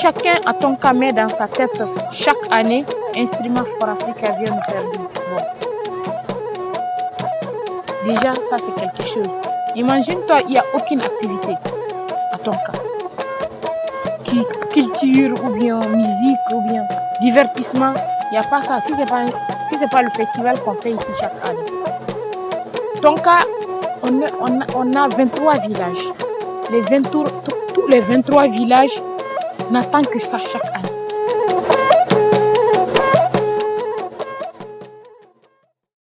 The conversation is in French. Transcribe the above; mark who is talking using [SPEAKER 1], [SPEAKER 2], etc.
[SPEAKER 1] chacun à Tonka met dans sa tête chaque année, Instrument for Africa vient nous faire du bon. Déjà, ça c'est quelque chose. Imagine-toi, il n'y a aucune activité à Tonka. Culture ou bien musique ou bien divertissement, il n'y a pas ça. Si ce n'est pas le festival qu'on fait ici chaque année. Tonka, on a 23 villages. Tous les 23 villages n'attendent que ça chaque année.